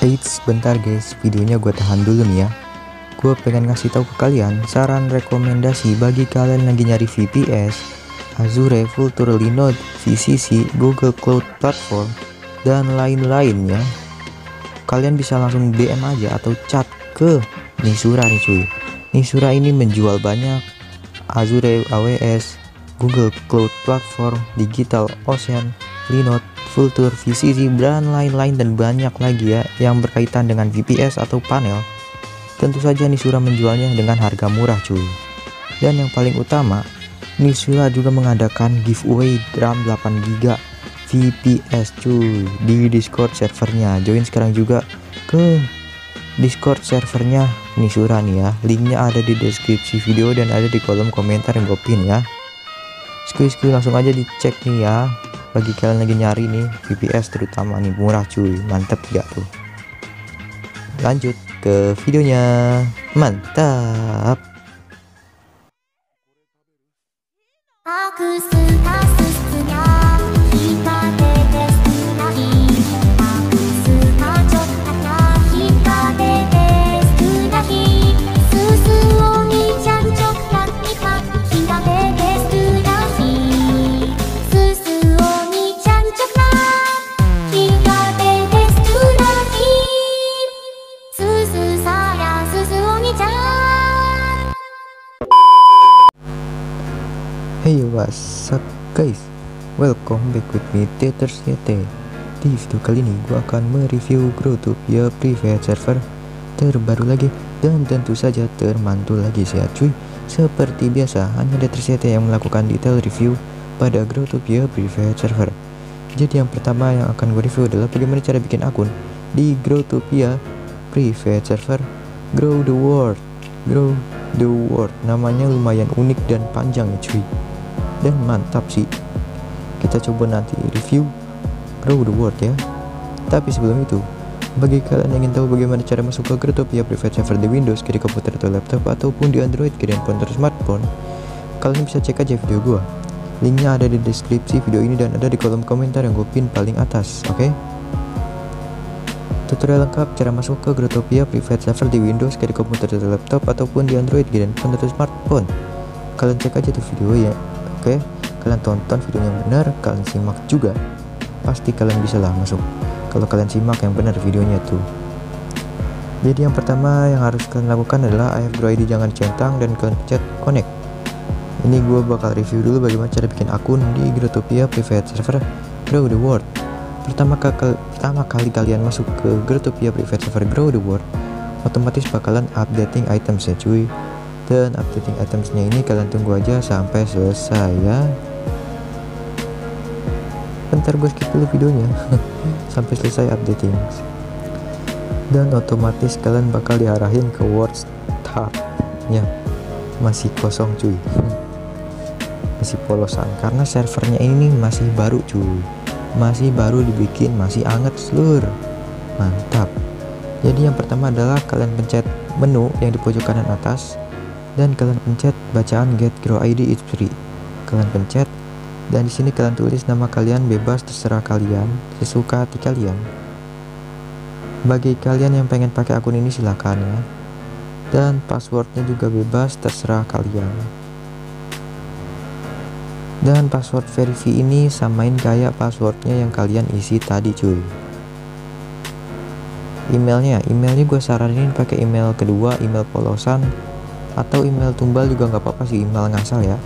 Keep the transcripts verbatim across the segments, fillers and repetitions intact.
Eits, bentar guys, videonya gue tahan dulu nih ya. Gue pengen ngasih tahu ke kalian saran rekomendasi bagi kalian lagi nyari V P S, Azure Vultr Linode, V C C, Google Cloud Platform, dan lain-lainnya. Kalian bisa langsung D M aja atau chat ke Nisura nih cuy. Nisura ini menjual banyak Azure A W S, Google Cloud Platform, Digital Ocean, Linode, Vultr, V C C, dan lain-lain dan banyak lagi ya yang berkaitan dengan V P S atau panel. Tentu saja Nisura menjualnya dengan harga murah cuy. Dan yang paling utama, Nisura juga mengadakan giveaway RAM delapan giga V P S cuy di Discord servernya. Join sekarang juga ke Discord servernya Nisura nih ya. Linknya ada di deskripsi video dan ada di kolom komentar yang gue pin ya. Skuy-skuy langsung aja dicek nih ya. Bagi kalian lagi nyari nih V P S terutama nih, murah cuy, mantep gak tuh. Lanjut ke videonya, mantap. Hey what's up guys, welcome back with me Teters Y T. Di video kali ini gue akan mereview Growtopia private server terbaru lagi dan tentu saja termantul lagi ya cuy. Seperti biasa hanya Teters Y T yang melakukan detail review pada Growtopia private server. Jadi yang pertama yang akan gue review adalah bagaimana cara bikin akun di Growtopia private server Grow the World. Grow the World namanya lumayan unik dan panjang ya cuy, dan mantap sih. Kita coba nanti review Grow the World ya. Tapi sebelum itu, bagi kalian yang ingin tahu bagaimana cara masuk ke Growtopia private server di Windows, di komputer atau laptop, ataupun di Android, di handphone atau smartphone, kalian bisa cek aja video gua. Linknya ada di deskripsi video ini dan ada di kolom komentar yang gue pin paling atas. Oke okay? Tutorial lengkap cara masuk ke Growtopia private server di Windows, di komputer atau laptop, ataupun di Android, di handphone atau smartphone. Kalian cek aja tuh video ya. Oke, kalian tonton videonya yang benar, kalian simak juga, pasti kalian bisa lah masuk kalau kalian simak yang benar videonya tuh. Jadi yang pertama yang harus kalian lakukan adalah I have Grow I D jangan centang dan kalian pencet connect. Ini gue bakal review dulu bagaimana cara bikin akun di Growtopia private server Grow the World. Pertama kali, pertama kali kalian masuk ke Growtopia private server Grow the World, otomatis bakalan updating items ya cuy. Dan updating itemsnya ini kalian tunggu aja sampai selesai ya. Bentar gue skip dulu videonya sampai selesai updating. Dan otomatis kalian bakal diarahin ke world start nya. Masih kosong cuy, masih polosan karena servernya ini masih baru cuy, masih baru dibikin, masih anget seluruh. Mantap. Jadi yang pertama adalah kalian pencet menu yang di pojok kanan atas dan kalian pencet bacaan get grow I D is free. Kalian pencet dan di sini kalian tulis nama kalian, bebas terserah kalian, sesuka hati kalian. Bagi kalian yang pengen pakai akun ini silahkan ya. Dan passwordnya juga bebas terserah kalian. Dan password verify ini samain kayak passwordnya yang kalian isi tadi cuy. Emailnya, emailnya gue saranin pakai email kedua, email polosan atau email tumbal juga nggak apa-apa sih, email ngasal ya.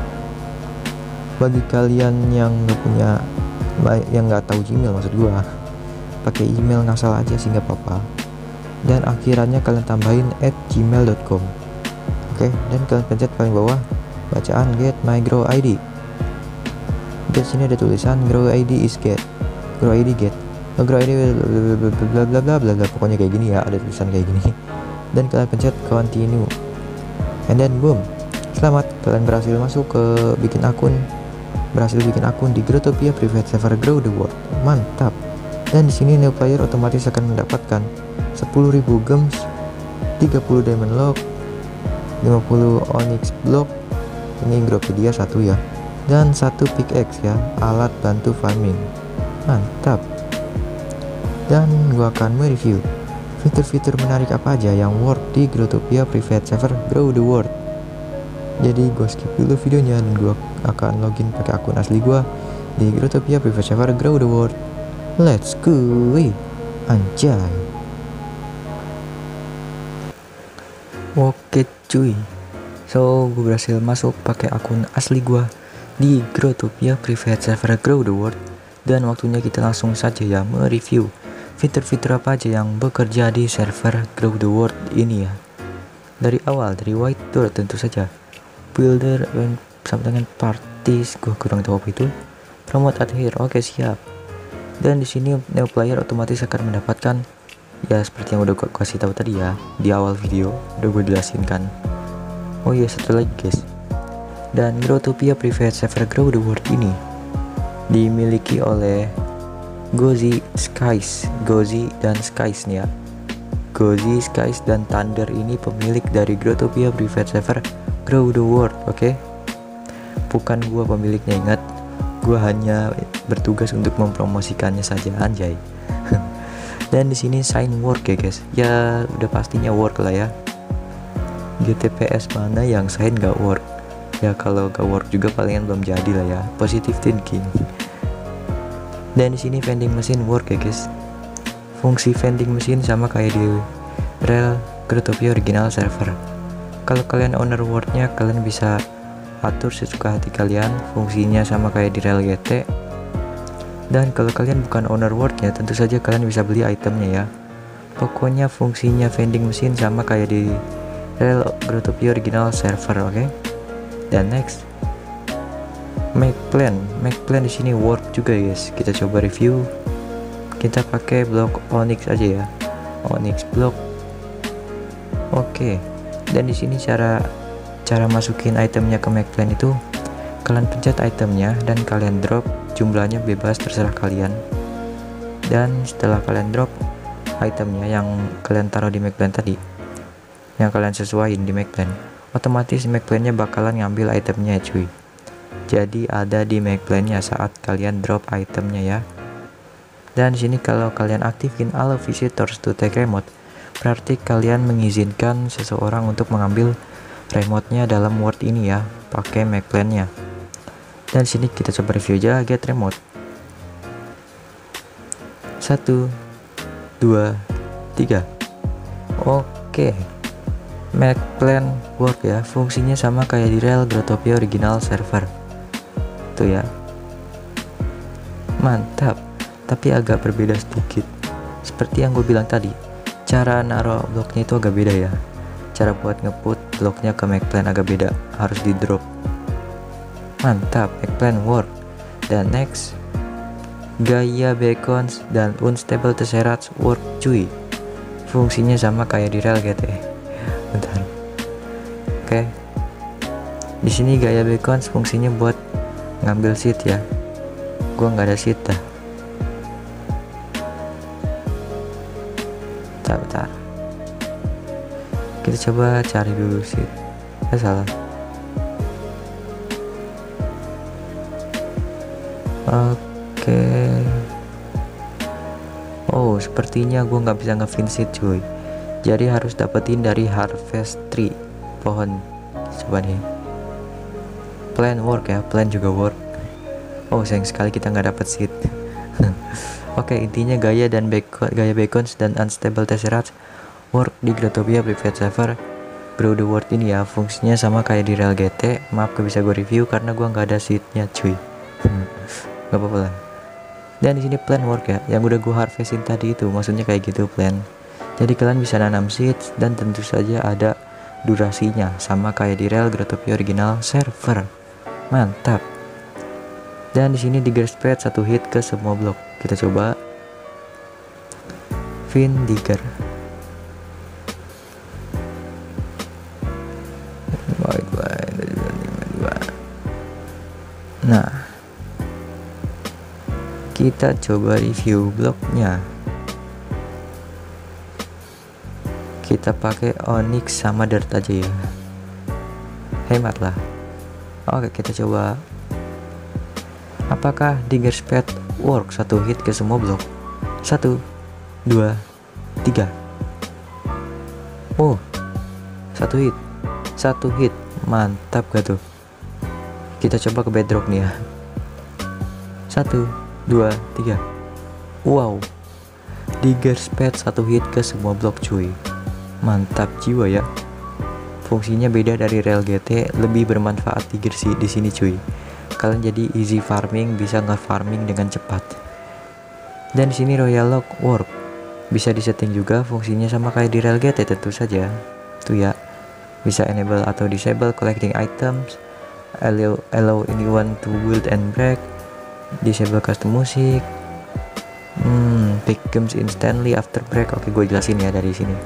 Bagi kalian yang nggak punya, yang nggak tahu Gmail maksud gue, pakai email ngasal aja sih nggak apa-apa. Dan akhirannya kalian tambahin at gmail dot com. Oke, dan kalian pencet paling bawah bacaan get my grow I D. Di sini ada tulisan grow I D is get, grow I D get, grow I D bla bla bla bla bla, pokoknya kayak gini ya, ada tulisan kayak gini. Dan kalian pencet continue. And then boom, selamat, kalian berhasil masuk ke bikin akun, berhasil bikin akun di Growtopia private server Grow the World. Mantap. Dan di sini new player otomatis akan mendapatkan sepuluh ribu gems, tiga puluh diamond lock, lima puluh onyx block, ini Growpedia satu ya, dan satu pickaxe ya, alat bantu farming. Mantap. dan gua akan mereview fitur-fitur menarik apa aja yang work di Growtopia private server Grow the World. Jadi gue skip dulu videonya dan gue akan login pakai akun asli gue di Growtopia private server Grow the World. Let's go, wih, anjay. Oke cuy, so gue berhasil masuk pakai akun asli gue di Growtopia private server Grow the World, dan waktunya kita langsung saja ya mereview fitur-fitur apa aja yang bekerja di server Grow the World ini ya. Dari awal, dari white door tentu saja, builder and sama dengan parties, gue kurang tahu apa itu. Promote at here, oke siap. Dan di sini new player otomatis akan mendapatkan ya seperti yang udah gue kasih tahu tadi ya di awal video, udah gue jelasin kan. Oh iya, satu lagi guys. Dan Growtopia private server Grow the World ini dimiliki oleh Gozi Skies, Gozi dan Skies nih ya. Gozi, Skies, dan Thunder ini pemilik dari Growtopia private server Grow the World, oke? Okay? Bukan gua pemiliknya, ingat. Gua hanya bertugas untuk mempromosikannya saja, anjay. Dan di sini sign work ya guys. Ya udah pastinya work lah ya. G T P S mana yang sign gak work? Ya kalau gak work juga palingan belum jadi lah ya. Positive thinking. Dan di sini vending machine work ya guys. Fungsi vending machine sama kayak di rel Growtopia original server. Kalau kalian owner wordnya, kalian bisa atur sesuka hati kalian. Fungsinya sama kayak di rel G T. Dan kalau kalian bukan owner wordnya, tentu saja kalian bisa beli itemnya ya. Pokoknya fungsinya vending machine sama kayak di rel Growtopia original server, oke? Okay? Dan next, make plan, make plan di sini work juga guys. Kita coba review. Kita pakai blok Onyx aja ya, Onyx block. Oke. Dan di sini cara cara masukin itemnya ke make plan itu, kalian pencet itemnya dan kalian drop, jumlahnya bebas terserah kalian. Dan setelah kalian drop itemnya yang kalian taruh di make plan tadi, yang kalian sesuaiin di make plan, otomatis make plannya bakalan ngambil itemnya cuy. Jadi ada di make plannya saat kalian drop itemnya ya. Dan di sini kalau kalian aktifin allow visitors to take remote, berarti kalian mengizinkan seseorang untuk mengambil remote-nya dalam word ini ya, pakai make plan-nya. Dan di sini kita coba review aja get remote. Satu, dua, tiga. Oke. Make plan work ya, fungsinya sama kayak di rel Growtopia original server. Tuh ya. Mantap. Tapi agak berbeda sedikit. Seperti yang gue bilang tadi, cara naruh bloknya itu agak beda ya. Cara buat ngeput bloknya ke make plan agak beda, harus di drop. Mantap, make plan work. Dan next, Gaia Beacons dan Unstable Tesserats work cuy. Fungsinya sama kayak di rel G T. Bentar. Oke. Di sini Gaia Beacons fungsinya buat ngambil seat ya. Gua nggak ada seat dah. Bentar, bentar. Kita coba cari dulu sih. Eh salah. Oke. Oh, sepertinya gue nggak bisa nge-visit cuy. Jadi harus dapetin dari harvest tree, pohon. Coba nih. Plan work ya, plan juga work. Oh, sayang sekali kita nggak dapet seed. Oke, intinya Gaia dan Bacon, Gaia Beacons dan Unstable Tesserats work di Growtopia private server Grow the World ini ya. Fungsinya sama kayak di rel G T. Maaf gak bisa gue review karena gue nggak ada seednya cuy. Gak apa-apa lah. Dan di sini plan work ya, yang udah gue harvestin tadi itu, maksudnya kayak gitu plan. Jadi kalian bisa nanam seeds dan tentu saja ada durasinya sama kayak di rel Growtopia original server. Mantap. Dan di sini digger spread satu hit ke semua blok. Kita coba Fin Digger. Nah, kita coba review bloknya. Kita pakai Onyx sama Dirt aja ya, hemat lah. Oke, kita coba. Apakah Digger Speed work satu hit ke semua blok? Satu, dua, tiga. Oh, satu hit, satu hit, mantap gak tuh? Kita coba ke bedrock nih ya. Satu, dua, tiga. Wow, Digger Spade satu hit ke semua blok cuy. Mantap jiwa ya. Fungsinya beda dari Rel G T, lebih bermanfaat Digger sih di sini cuy. Kalian jadi easy farming, bisa nge-farming dengan cepat. Dan di sini Royal Lock Warp bisa disetting juga, fungsinya sama kayak di Rel G T tentu saja. Tuh ya. Bisa enable atau disable collecting items, allow, allow anyone to build and break, disable custom music, hmm, pick games instantly after break. Oke, gue jelasin ya dari sini.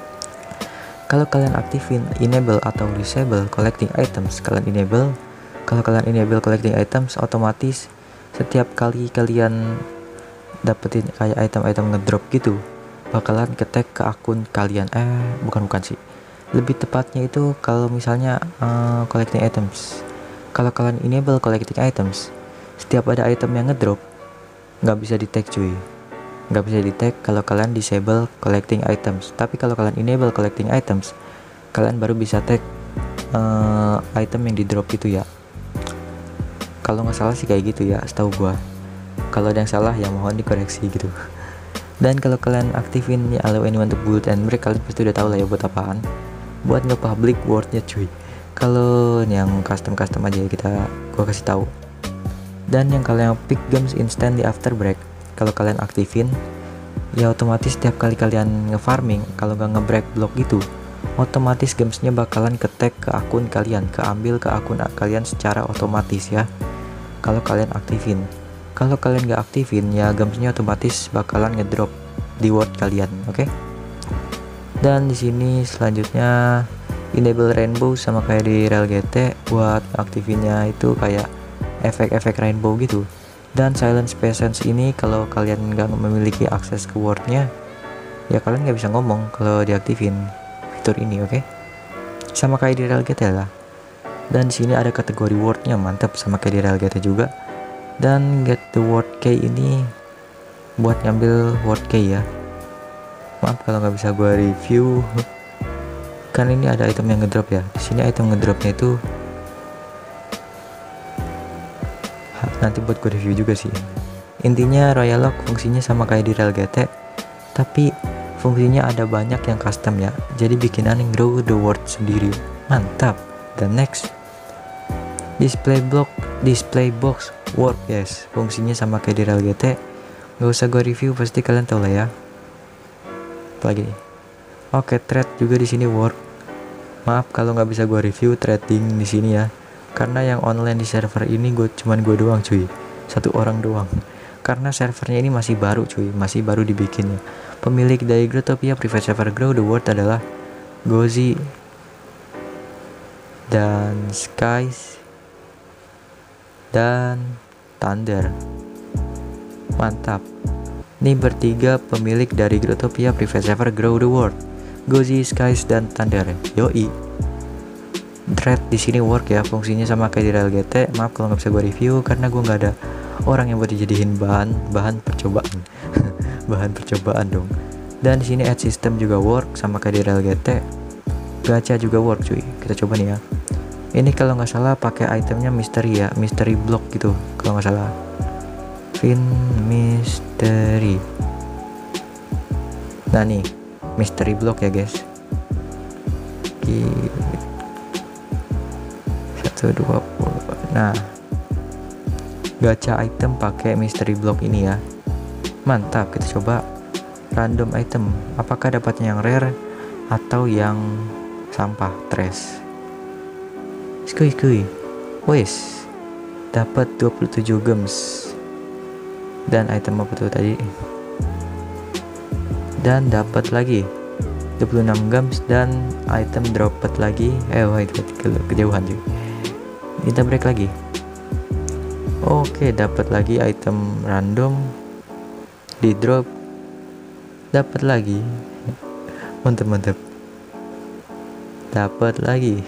Kalau kalian aktifin enable atau disable collecting items, kalian enable. Kalau kalian enable collecting items, otomatis setiap kali kalian dapetin kayak item-item ngedrop gitu, bakalan ketek ke akun kalian. Eh, bukan bukan sih. Lebih tepatnya itu kalau misalnya uh, collecting items. Kalau kalian enable collecting items, setiap ada item yang ngedrop nggak bisa di tag cuy, nggak bisa di tag kalau kalian disable collecting items. Tapi kalau kalian enable collecting items, kalian baru bisa tag uh, item yang di drop itu ya. Kalau nggak salah sih kayak gitu ya, setahu gua. Kalau ada yang salah ya mohon dikoreksi gitu. Dan kalau kalian aktifin ya, allow anyone to build and break, kalian pasti udah tahu lah ya buat apaan. Buat nge-public wordnya cuy. Kalau yang custom-custom aja ya kita gua kasih tahu. Dan yang kalian pick games instantly after break, kalau kalian aktifin ya otomatis setiap kali kalian nge-farming, kalau nggak nge-break block gitu, otomatis gamesnya bakalan ke-tag ke akun kalian, keambil ke akun kalian secara otomatis ya. Kalau kalian aktifin. Kalau kalian nggak aktifin ya gamesnya otomatis bakalan ngedrop di word kalian, oke? Okay? Dan di sini selanjutnya enable rainbow sama kayak di Rel G T, buat aktifinnya itu kayak efek-efek rainbow gitu. Dan silence presence ini kalau kalian nggak memiliki akses ke wordnya ya kalian nggak bisa ngomong kalau diaktifin fitur ini, oke? Okay? Sama kayak di Rel G T lah. Dan di sini ada kategori wordnya, mantap sama kayak di Rel G T juga. Dan get the word key ini buat ngambil word key ya. Maaf kalau nggak bisa gue review, kan ini ada item yang ngedrop ya. Di sini item ngedropnya itu nanti buat gue review juga sih. Intinya Royal Lock fungsinya sama kayak di Rel G T, tapi fungsinya ada banyak yang custom ya. Jadi bikinan yang grow the word sendiri, mantap. Dan next, display block, display box work, yes, fungsinya sama kayak di Rel G T. Gak usah gue review, pasti kalian tahu lah ya. Lagi nih. Oke, trade juga di sini work. Maaf kalau nggak bisa gue review trading di sini ya, karena yang online di server ini gue cuman gue doang cuy, satu orang doang. Karena servernya ini masih baru cuy, masih baru dibikinnya. Pemilik dari Growtopia private server Grow the World adalah Gozi dan Skies dan Thunder. Mantap. Ini bertiga pemilik dari Growtopia private server Grow the World, Gozi, Skies dan Thunder. Yoi. Thread di sini work ya, fungsinya sama kayak di Rel G T. Maaf kalau nggak bisa gue review karena gue nggak ada orang yang buat dijadiin bahan bahan percobaan. Bahan percobaan dong. Dan di sini add system juga work sama kayak di Rel G T. Gacha juga work cuy. Kita coba nih ya. Ini kalau nggak salah pakai itemnya mystery ya, mystery block gitu kalau nggak salah. Fin mystery. Nah nih, mystery block ya guys. satu dua puluh. Nah, gacha item pakai mystery block ini ya. Mantap, kita coba random item. Apakah dapatnya yang rare atau yang sampah trash? Skuy skuy. Wes. Dapat dua puluh tujuh gems. Dan item apa tuh tadi? Dan dapat lagi dua puluh enam gems dan item dapat lagi. Eh wait, wait ke kejauhan juga. Kita break lagi. Oke, dapat lagi item random di drop. Dapat lagi. Mantap mantap. Dapat lagi.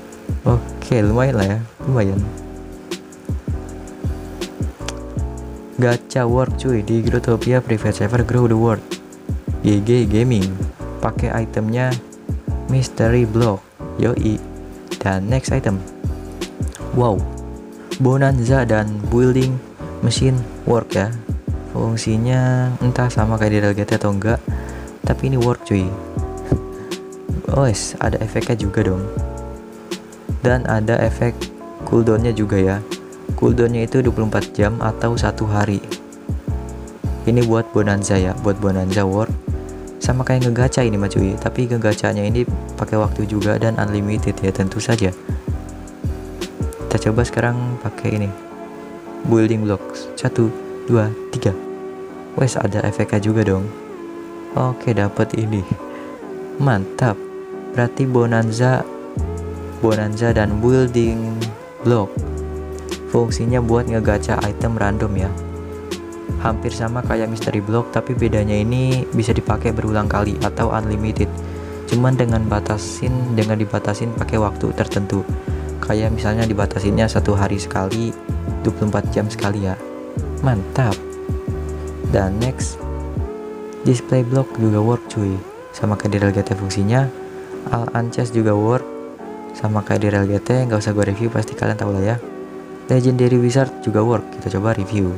Oke, lumayan lah ya, lumayan. Gacha work cuy di Growtopia Private Server Grow the World. G G Gaming. Pakai itemnya Mystery Block. Yoi. Dan next item. Wow. Bonanza dan Building Machine Work ya. Fungsinya entah sama kayak di Real G T atau enggak, tapi ini work cuy. Oh yes, ada efeknya juga dong. Dan ada efek cooldownnya juga ya. Cooldownnya itu dua puluh empat jam atau satu hari. Ini buat Bonanza ya, buat Bonanza work. Sama kayak ngegacha ini mah cuy, tapi ngegachanya ini pakai waktu juga dan unlimited ya tentu saja. Kita coba sekarang pakai ini. Building blocks. satu, dua, tiga. Wes ada efeknya juga dong. Oke, dapat ini. Mantap. Berarti Bonanza Bonanza dan Building Block fungsinya buat ngegacha item random ya. Hampir sama kayak Mystery Block, tapi bedanya ini bisa dipakai berulang kali atau unlimited. Cuman dengan batasin dengan dibatasin pakai waktu tertentu. Kayak misalnya dibatasinnya satu hari sekali, dua puluh empat jam sekali ya. Mantap. Dan next, display block juga work cuy. Sama kayak di Real G T fungsinya. All Unchest juga work. Sama kayak di Real G T, nggak usah gue review, pasti kalian tahu lah ya. Legendary Wizard juga work. Kita coba review.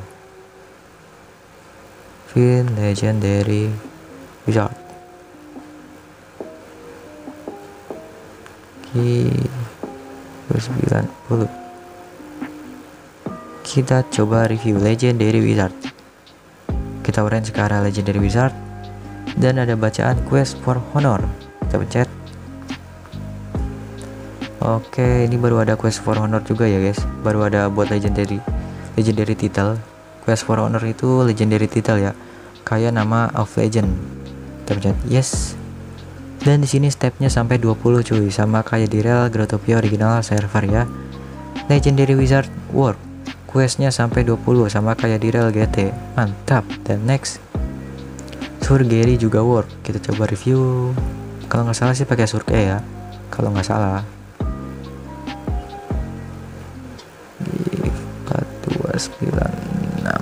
Fin Legendary Wizard. Oke, sembilan puluh. Kita coba review Legendary Wizard. Kita orange ke arah Legendary Wizard. Dan ada bacaan Quest for Honor. Kita pencet. Oke, ini baru ada Quest for Honor juga ya guys. Baru ada buat Legendary Legendary title. Quest for Honor itu Legendary title ya. Kayak nama of Legend. Kita pencet yes. Dan di sini stepnya sampai dua puluh cuy, sama kayak di Real Growtopia original server ya. Legendary Wizard work. Questnya sampai dua puluh sama kayak di Real G T. Mantap. Dan next, Surgery juga work. Kita coba review. Kalau nggak salah sih pakai Surge ya. Kalau nggak salah. empat dua sembilan enam.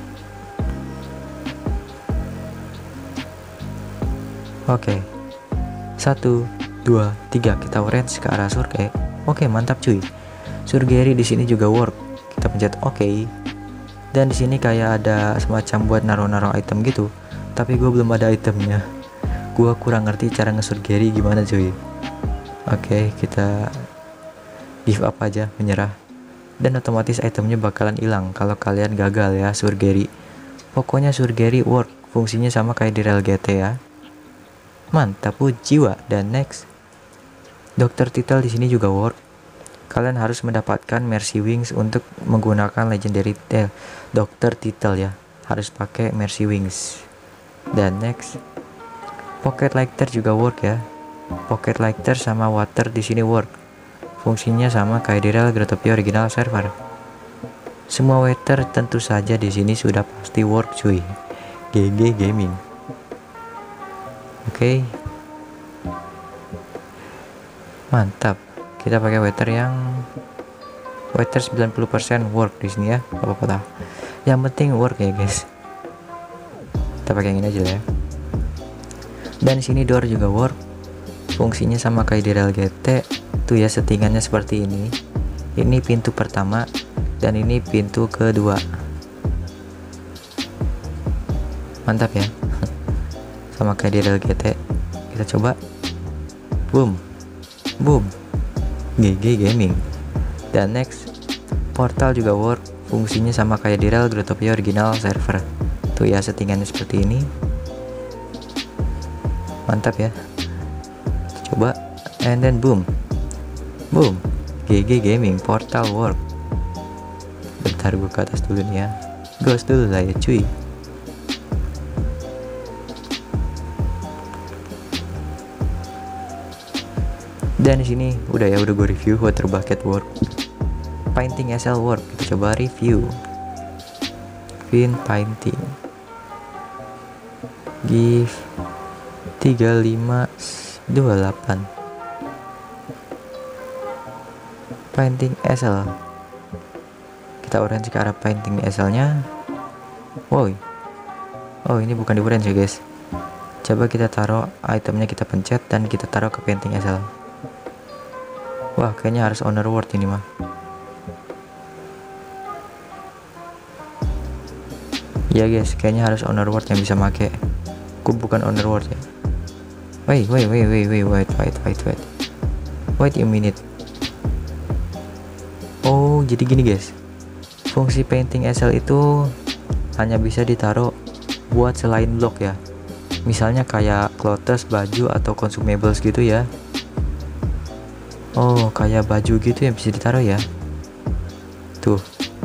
Oke. satu dua tiga, kita orange ke arah Surge. Oke, mantap cuy. Surgery di sini juga work. Kita pencet oke. Okay. Dan di sini kayak ada semacam buat naruh-naruh item gitu. Tapi gue belum ada itemnya. Gue kurang ngerti cara nge-surgery gimana cuy. Oke, okay, kita give up aja, menyerah. Dan otomatis itemnya bakalan hilang kalau kalian gagal ya surgery. Pokoknya surgery work. Fungsinya sama kayak di Real G T ya. Mantap jiwa. Dan next, Dokter Title di sini juga work. Kalian harus mendapatkan Mercy Wings untuk menggunakan Legendary eh, Dokter Title ya. Harus pakai Mercy Wings. Dan next, Pocket Lighter juga work ya. Pocket Lighter sama Water di sini work. Fungsinya sama kayak di Real Growtopia original server. Semua water tentu saja di sini sudah pasti work cuy. G G Gaming. Oke. Okay. Mantap. Kita pakai water yang water sembilan puluh persen work di sini ya. Apa-apa lah. Yang penting work ya guys. Kita pakai yang ini aja ya. Dan sini door juga work. Fungsinya sama kayak di Real G T. Tuh ya, settingannya seperti ini. Ini pintu pertama dan ini pintu kedua. Mantap ya. Sama kayak di Real G T. Kita coba. Boom. Boom. G G Gaming. Dan next, portal juga work. Fungsinya sama kayak di Real Growtopia original server. Tuh ya, settingannya seperti ini. Mantap ya. Kita coba. And then boom. Boom. G G Gaming portal work. Bentar gue ke atas dulu nih ya. Ghost dulu lah ya cuy. Dan di sini udah ya, udah gue review water bucket work. Painting S L work. Kita coba review. Fin painting. Give tiga lima dua delapan. Painting S L. Kita orange ke arah painting S L nya. Woi, oh ini bukan di branch ya guys. Coba kita taruh itemnya, kita pencet dan kita taruh ke painting S L. Wah, kayaknya harus owner word ini mah. Ya guys, kayaknya harus owner word yang bisa make. Aku bukan owner word ya. Wait, wait, wait, wait, wait, wait, wait, wait, wait. Wait a minute. Oh, jadi gini guys. Fungsi painting S L itu hanya bisa ditaruh buat selain blok ya. Misalnya kayak clothes, baju atau consumables gitu ya. Oh, kayak baju gitu yang bisa ditaruh ya. Tuh.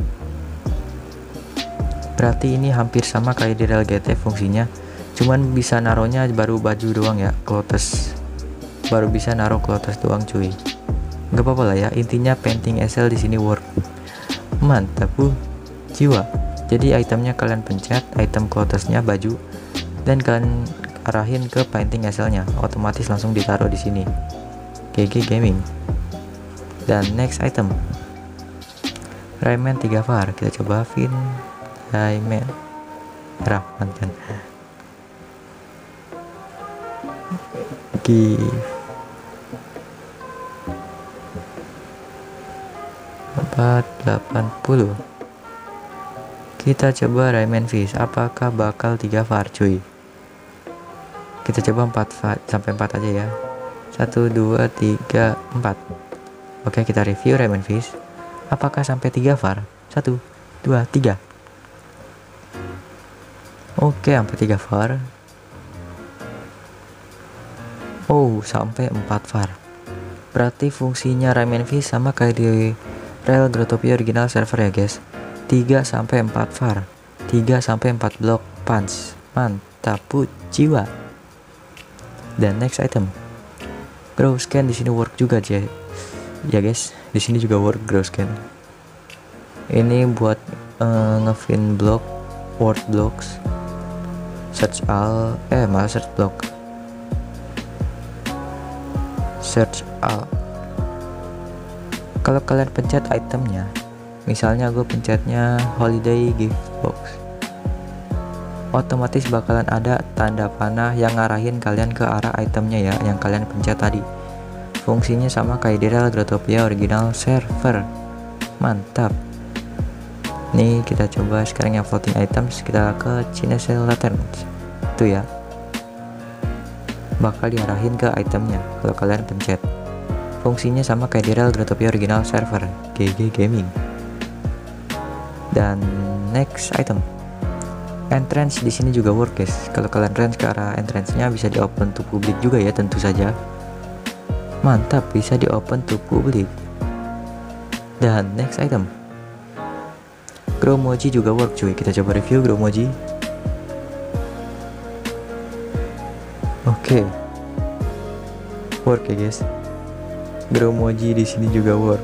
Berarti ini hampir sama kayak di Rel G T fungsinya. Cuman bisa naruhnya baru baju doang ya, clothes. Baru bisa naruh clothes doang cuy. Gak apa-apa lah ya, intinya painting S L di sini work. Mantap bu, jiwa. Jadi itemnya kalian pencet, item clothesnya baju, dan kalian arahin ke painting S L-nya, otomatis langsung ditaruh di sini. G G Gaming. Dan next item, Rayman tiga var. Kita coba Vin Rayman Rahman kan. Give empat delapan puluh. Kita coba Rayman Fish, apakah bakal tiga var cuy. Kita coba empat sampai empat aja ya. satu dua tiga empat. Oke, kita review Rayman Fish. Apakah sampai tiga var? satu dua tiga. Oke, sampai tiga var. Oh, sampai empat var. Berarti fungsinya Rayman Fish sama kayak di Rel Grotopia original server ya guys. tiga sampai empat var. tiga sampai empat blok punch. Mantap bu, jiwa. Dan next item, grow scan di sini work juga aja ya guys. Di sini juga work grow scan. Ini buat uh, ngefin block, word blocks, search all, eh malah search block, search all. Kalau kalian pencet itemnya, misalnya gue pencetnya holiday gift box, otomatis bakalan ada tanda panah yang ngarahin kalian ke arah itemnya ya, yang kalian pencet tadi. Fungsinya sama kayak di Rel Grotopia original server. Mantap. Nih kita coba sekarang yang floating items, kita ke Cinecell Lanterns. Itu ya, bakal diarahin ke itemnya kalau kalian pencet. Fungsinya sama kayak di Rel Grotopia original server, G G Gaming. Dan next item, entrance di sini juga work guys. Kalau kalian range ke arah entrance-nya bisa di open to public juga ya, tentu saja. Mantap, bisa di open to public. Dan next item, Growmoji juga work cuy. Kita coba review Growmoji. Oke, okay. Work ya guys. Growmoji di sini juga work.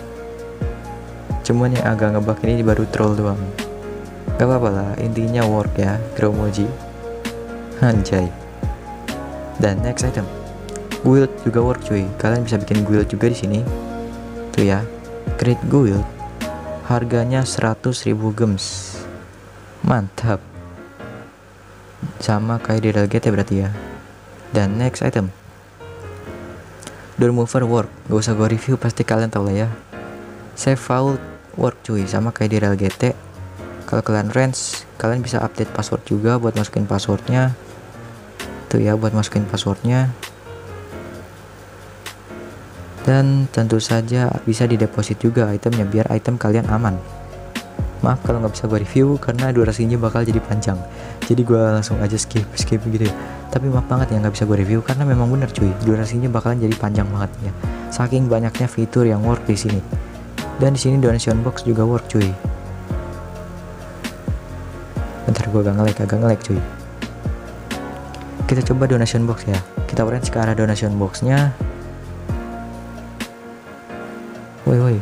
Cuman yang agak ngebug ini baru troll doang. Gak apa-apa lah, intinya work ya Growmoji. Anjay. Dan next item, guild juga work cuy. Kalian bisa bikin guild juga di sini. Tuh ya, create guild. Harganya seratus ribu gems. Mantap. Sama kayak di Rel G T berarti ya. Dan next item, door mover work. Gak usah gue review, pasti kalian tahu lah ya. Save vault work cuy, sama kayak di Rel G T. Kalau kalian range, kalian bisa update password juga buat masukin passwordnya. Tuh ya, buat masukin passwordnya. Dan tentu saja bisa dideposit juga itemnya biar item kalian aman. Maaf kalau nggak bisa gue review karena durasinya bakal jadi panjang. Jadi gue langsung aja skip skip gitu ya. Tapi maaf banget ya nggak bisa gue review karena memang bener cuy, durasinya bakalan jadi panjang banget ya. Saking banyaknya fitur yang work di sini. Dan di sini donation box juga work cuy. Bentar gue agak nge-lag, agak nge-lag cuy. Kita coba donation box ya. Kita range ke arah donation boxnya. Woi woi.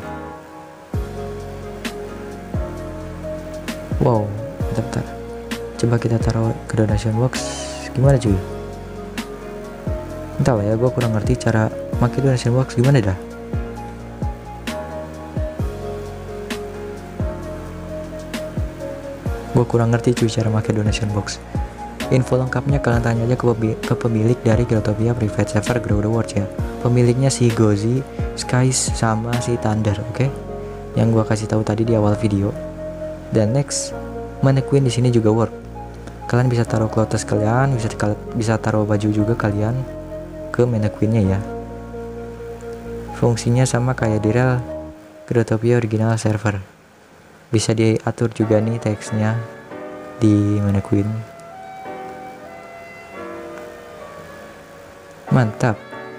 Wow, bentar, bentar. Coba kita taruh ke donation box. Gimana cuy? Entah lah ya, gue kurang ngerti cara pakai donation box gimana dah. Gue kurang ngerti cuy cara pakai donation box. Info lengkapnya kalian tanya aja ke, ke pemilik dari Growtopia Private Server Grow the World ya. Pemiliknya si Gozi, Skies sama si Thunder, oke? Okay? Yang gue kasih tahu tadi di awal video. Dan next, mannequin di sini juga work. Kalian bisa taruh clothes kalian, bisa bisa taruh baju juga kalian ke mannequinnya ya. Fungsinya sama kayak di rel Growtopia original server. Bisa diatur juga nih teksnya di mannequin. Mantap.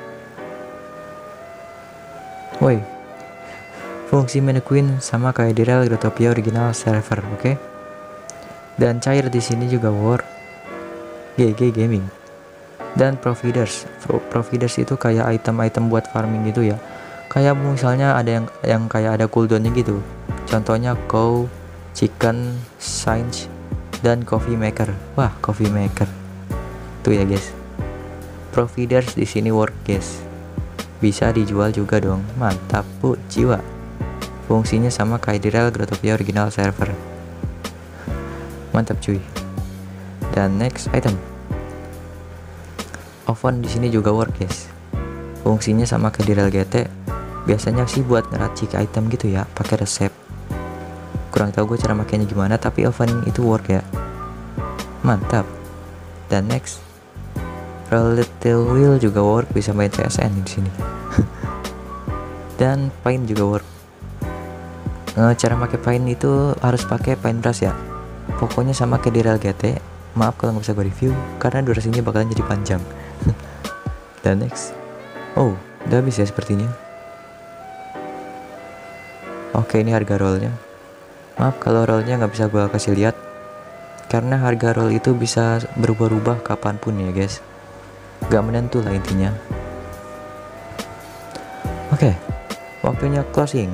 Woi. Fungsi mannequin sama kayak di rel Growtopia original server, oke? Okay? Dan cair di sini juga work. G G Gaming. Dan providers. Pro providers itu kayak item-item buat farming gitu ya. Kayak misalnya ada yang yang kayak ada cooldownnya gitu. Contohnya cow, chicken, science, dan coffee maker. Wah, coffee maker. Tuh ya guys. Providers di sini work guys. Bisa dijual juga dong. Mantap bu jiwa. Fungsinya sama kayak di rel Growtopia original server. Mantap cuy. Dan next item. Oven di sini juga work guys. Fungsinya sama kayak di rel G T. Biasanya sih buat ngeracik item gitu ya, pakai resep. Kurang tahu gue cara makainya gimana, tapi oven itu work ya. Mantap. Dan next. Little wheel juga work, bisa main C S N di sini. Dan paint juga work. Nah, cara pakai paint itu harus pakai paintbrush ya. Pokoknya sama kayak di rel G T. Maaf kalau nggak bisa gue review karena durasinya bakalan jadi panjang. Dan next. Oh, udah habis ya sepertinya. Oke, ini harga rollnya. Maaf kalau rollnya nggak bisa gue kasih lihat karena harga roll itu bisa berubah-ubah kapanpun ya guys. Gak menentu lah intinya. Oke, waktunya closing.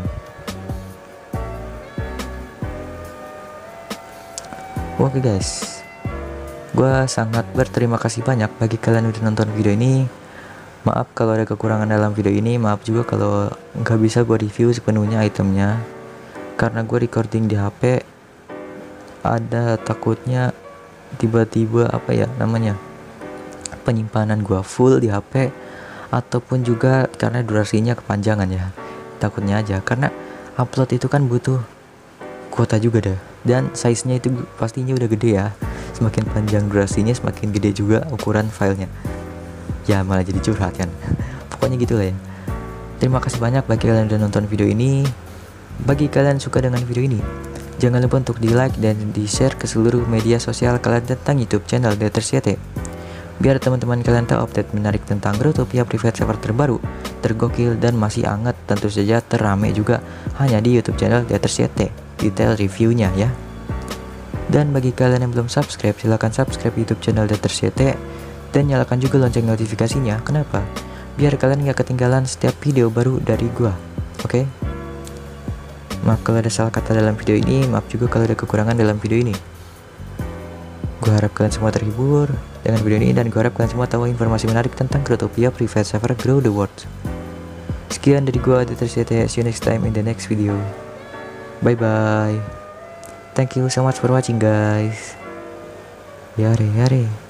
Oke guys, gue sangat berterima kasih banyak bagi kalian udah nonton video ini. Maaf kalau ada kekurangan dalam video ini. Maaf juga kalau nggak bisa gue review sepenuhnya itemnya, karena gue recording di H P. Ada takutnya tiba-tiba apa ya namanya, penyimpanan gua full di H P, ataupun juga karena durasinya kepanjangan ya, takutnya aja karena upload itu kan butuh kuota juga dah, dan size nya itu pastinya udah gede ya. Semakin panjang durasinya semakin gede juga ukuran filenya ya, malah jadi curhat kan. Pokoknya gitulah ya. Terima kasih banyak bagi kalian yang udah nonton video ini. Bagi kalian suka dengan video ini, jangan lupa untuk di like dan di share ke seluruh media sosial kalian tentang YouTube channel Daters Y T, biar teman-teman kalian tahu update menarik tentang Growtopia Private Server terbaru, tergokil, dan masih hangat, tentu saja terame juga hanya di YouTube channel Daters Y T. Detail reviewnya ya. Dan bagi kalian yang belum subscribe, silahkan subscribe YouTube channel Daters Y T dan nyalakan juga lonceng notifikasinya. Kenapa? Biar kalian gak ketinggalan setiap video baru dari gua. Oke? Okay? Maaf kalau ada salah kata dalam video ini, maaf juga kalau ada kekurangan dalam video ini. Gua harap kalian semua terhibur dengan video ini, dan gue harap kalian semua tahu informasi menarik tentang Growtopia Private Server Grow the World. Sekian dari gue, Daters Y T. See you next time in the next video. Bye bye. Thank you so much for watching guys. Yare yare.